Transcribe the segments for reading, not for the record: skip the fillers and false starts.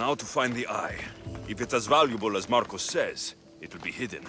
Now to find the eye. If it's as valuable as Marcos says, it will be hidden.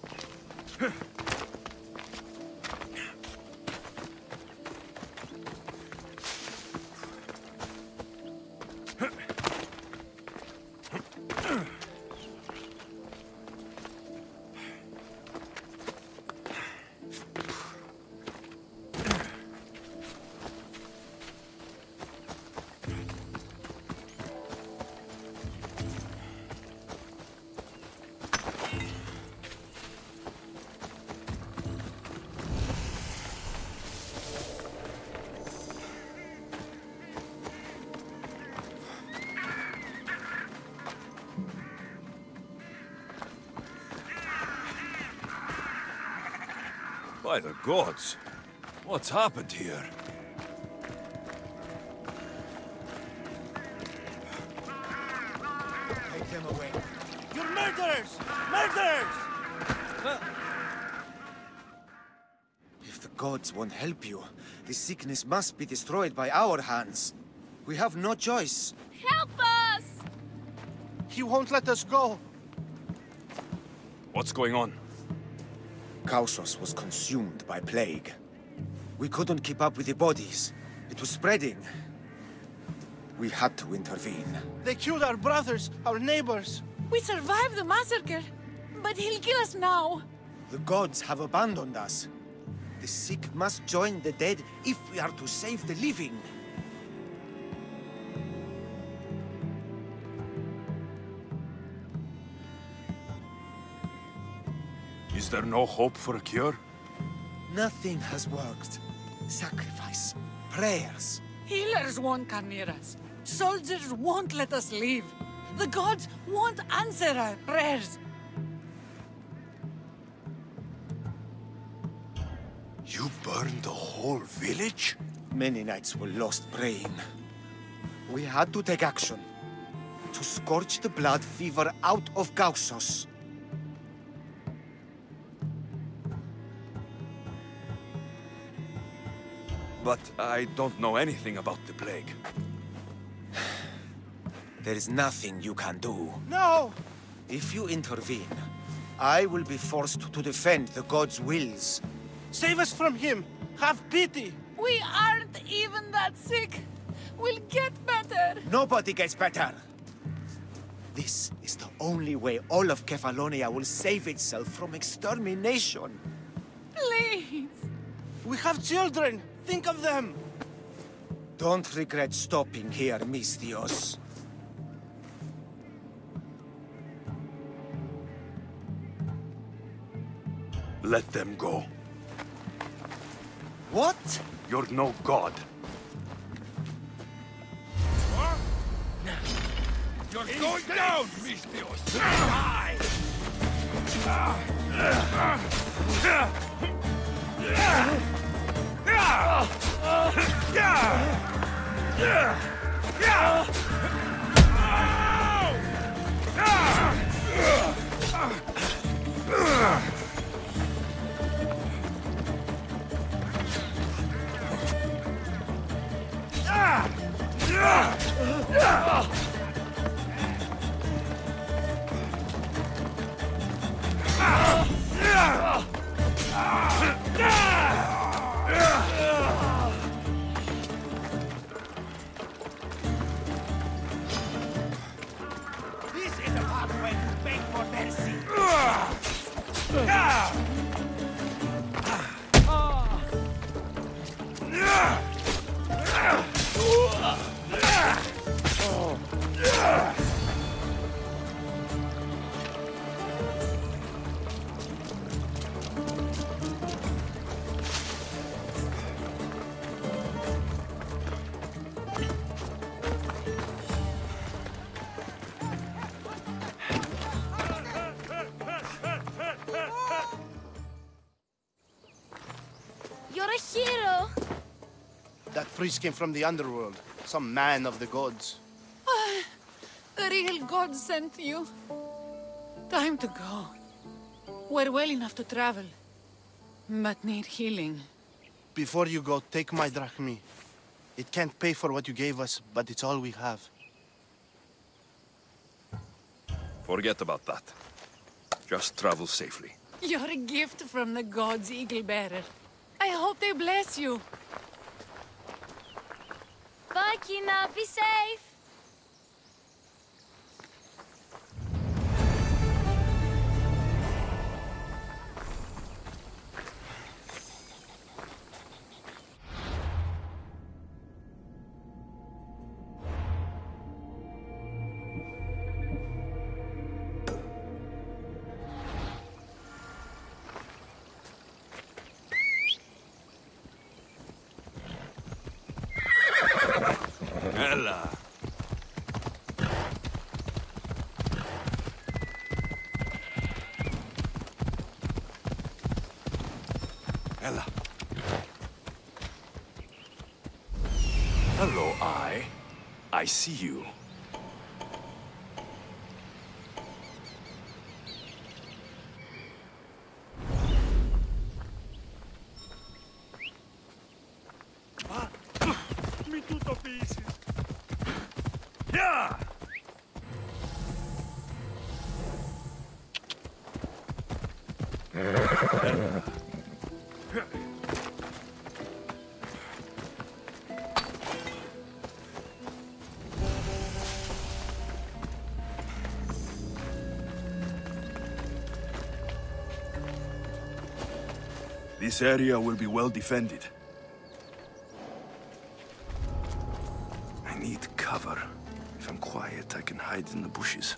By the gods! What's happened here? Take them away. You're murderers! Murderers! If the gods won't help you, this sickness must be destroyed by our hands. We have no choice. Help us! He won't let us go. What's going on? Kausos was consumed by plague. We couldn't keep up with the bodies. It was spreading. We had to intervene. They killed our brothers, our neighbors. We survived the massacre, but he'll kill us now. The gods have abandoned us. The sick must join the dead if we are to save the living. Is there no hope for a cure? Nothing has worked. Sacrifice, prayers. Healers won't come near us. Soldiers won't let us leave. The gods won't answer our prayers. You burned the whole village? Many nights were lost praying. We had to take action. To scorch the blood fever out of Kausos. But I don't know anything about the plague. There is nothing you can do. No! If you intervene, I will be forced to defend the gods' wills. Save us from him! Have pity! We aren't even that sick. We'll get better. Nobody gets better! This is the only way all of Kefalonia will save itself from extermination. Please. We have children! Think of them! Don't regret stopping here, Mistios. Let them go. What? You're no god. You're going down, Mistios! Die! This is the pathway to beg for mercy. You're a hero. That priest came from the underworld. Some man of the gods. The real god sent you. Time to go. We're well enough to travel, but need healing. Before you go, take my drachmi. It can't pay for what you gave us, but it's all we have. Forget about that. Just travel safely. You're a gift from the gods, Eagle Bearer. I hope they bless you. Bye, Kina. Be safe. Ella. Ella. Hello, I see you. Mi tutto pieces. Yeah! This area will be well defended. I need cover. If I'm quiet, I can hide in the bushes.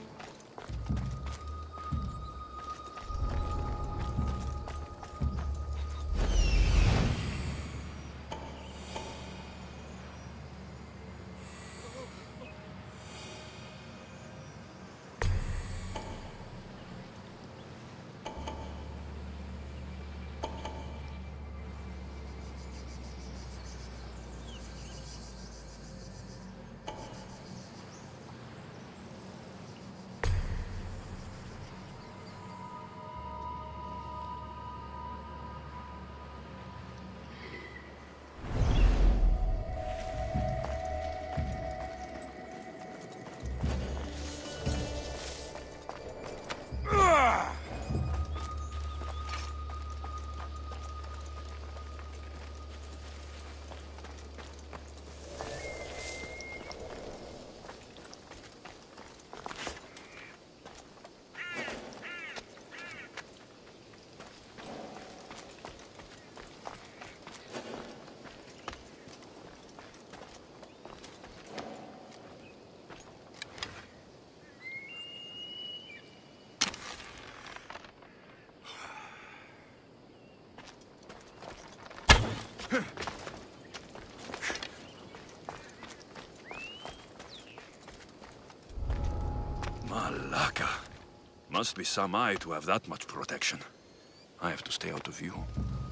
Malaka. Must be some eye to have that much protection. I have to stay out of view.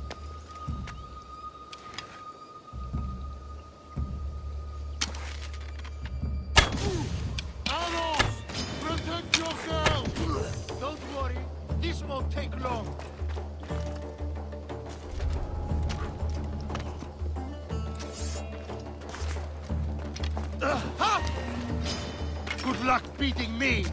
Amos! Protect yourself! Don't worry, this won't take long. Good luck beating me!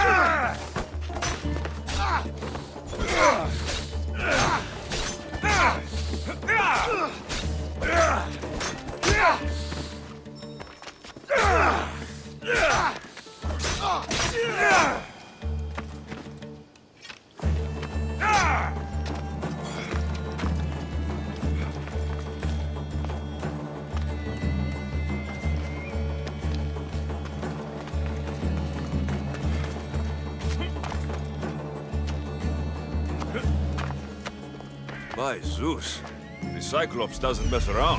By Zeus, the Cyclops doesn't mess around.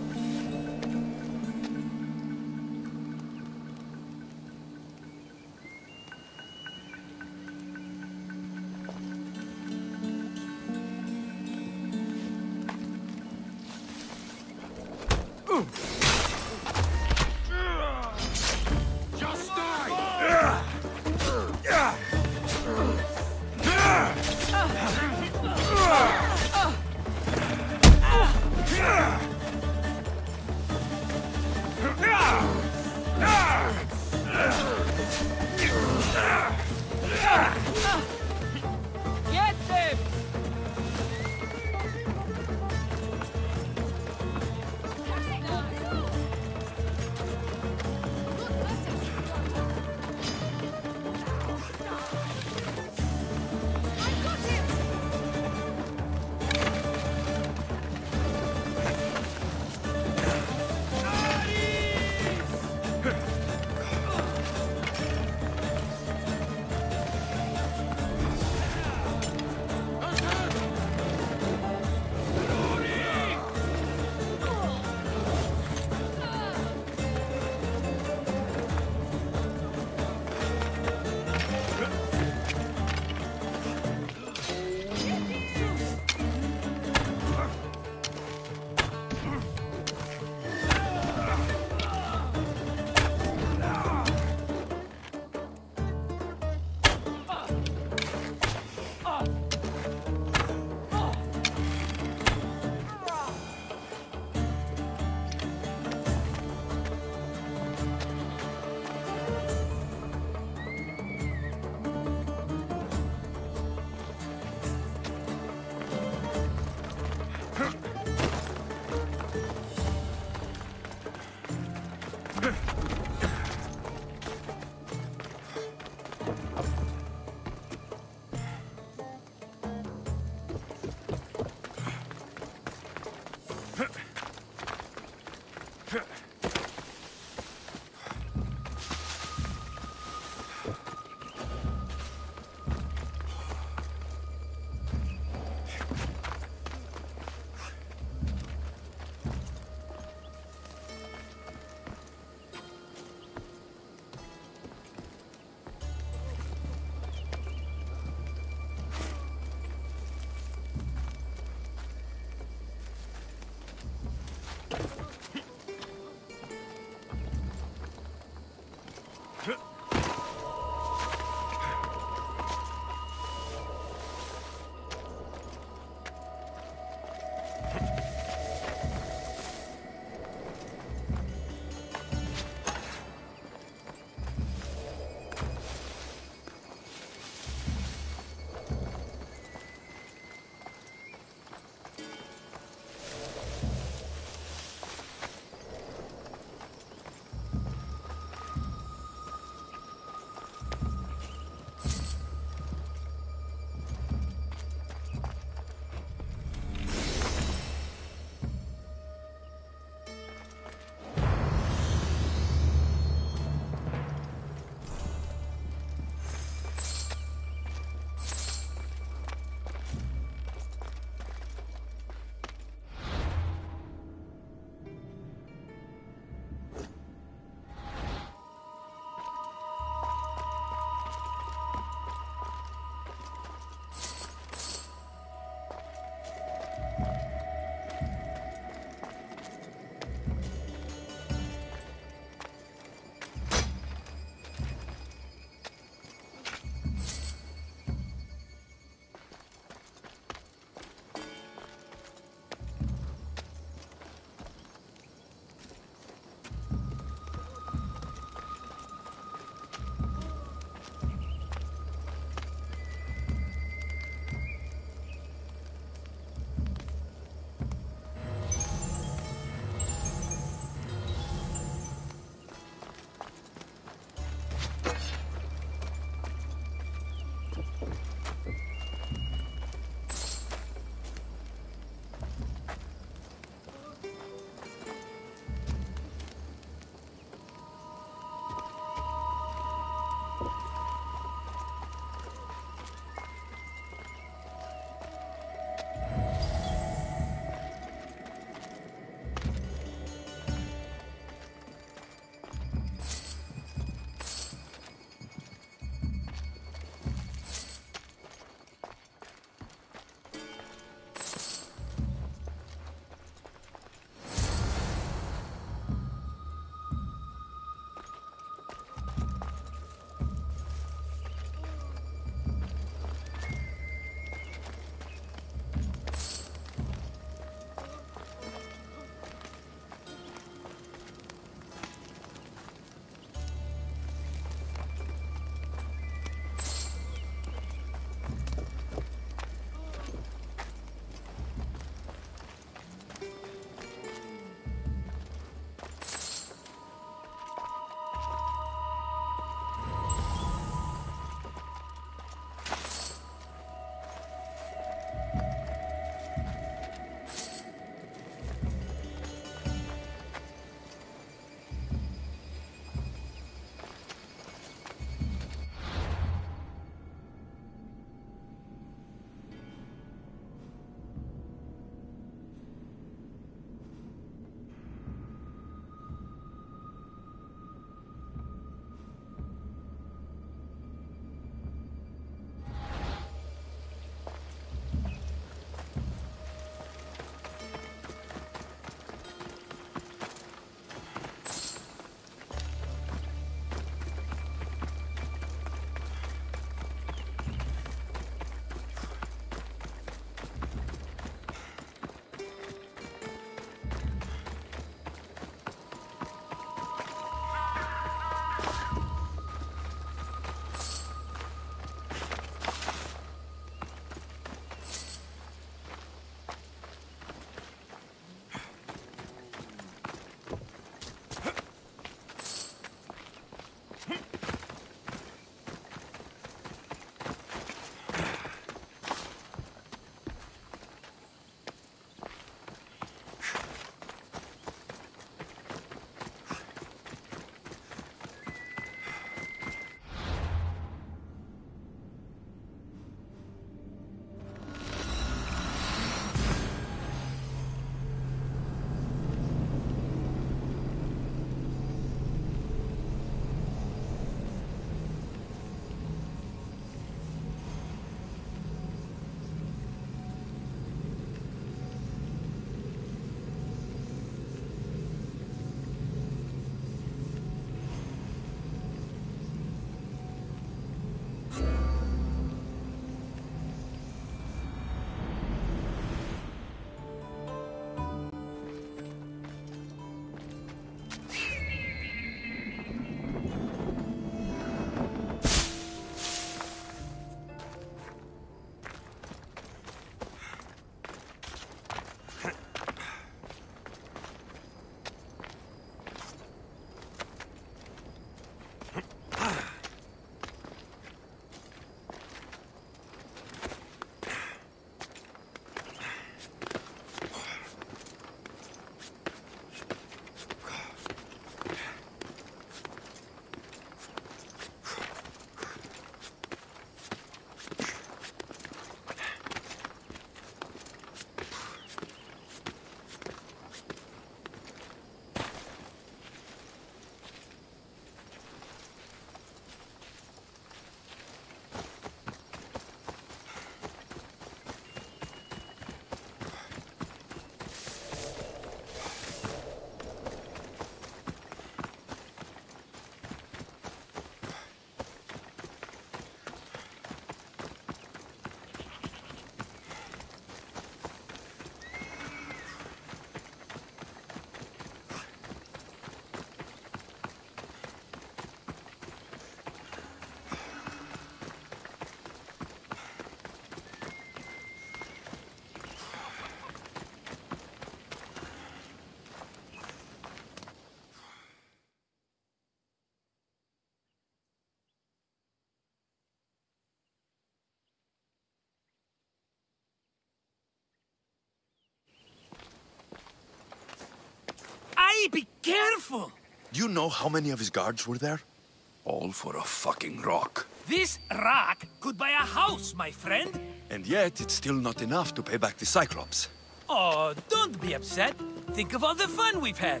Be careful! Do you know how many of his guards were there? All for a fucking rock. This rock could buy a house, my friend. And yet, it's still not enough to pay back the Cyclops. Oh, don't be upset. Think of all the fun we've had.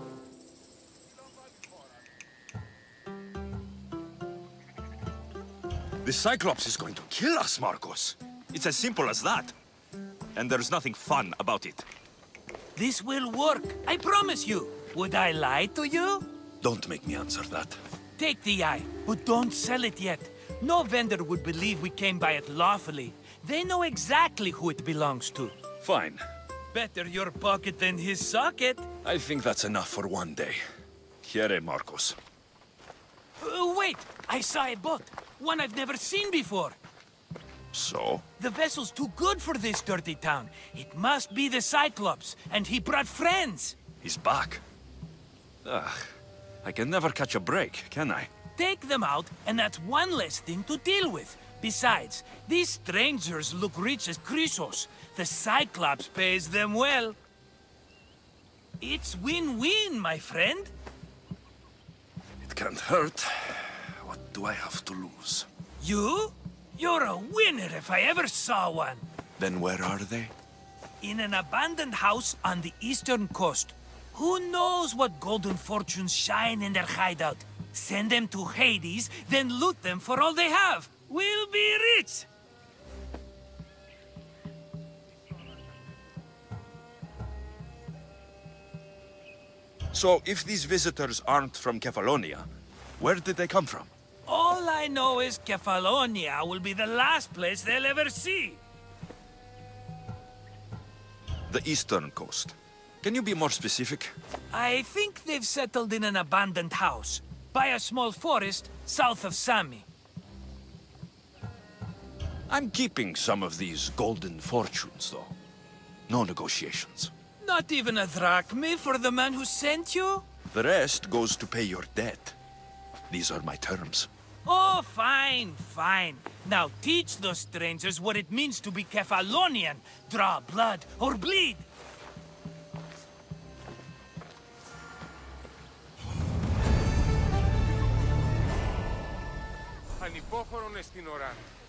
The Cyclops is going to kill us, Marcos. It's as simple as that. And there's nothing fun about it. This will work, I promise you. Would I lie to you? Don't make me answer that. Take the eye, but don't sell it yet. No vendor would believe we came by it lawfully. They know exactly who it belongs to. Fine. Better your pocket than his socket. I think that's enough for one day. Here, Marcos. Wait! I saw a boat. One I've never seen before. So? The vessel's too good for this dirty town. It must be the Cyclops, and he brought friends. He's back. Ugh. I can never catch a break, can I? Take them out, and that's one less thing to deal with. Besides, these strangers look rich as Chrysos. The Cyclops pays them well. It's win-win, my friend. It can't hurt. What do I have to lose? You? You're a winner if I ever saw one. Then where are they? In an abandoned house on the eastern coast. Who knows what golden fortunes shine in their hideout? Send them to Hades, then loot them for all they have. We'll be rich! So, if these visitors aren't from Kefalonia, where did they come from? All I know is Kefalonia will be the last place they'll ever see. The eastern coast. Can you be more specific? I think they've settled in an abandoned house, by a small forest south of Sami. I'm keeping some of these golden fortunes, though. No negotiations. Not even a drachme for the man who sent you? The rest goes to pay your debt. These are my terms. Oh, fine, fine. Now teach those strangers what it means to be Kefalonian. Draw blood or bleed. Ανυπόφορον εστιν οράν.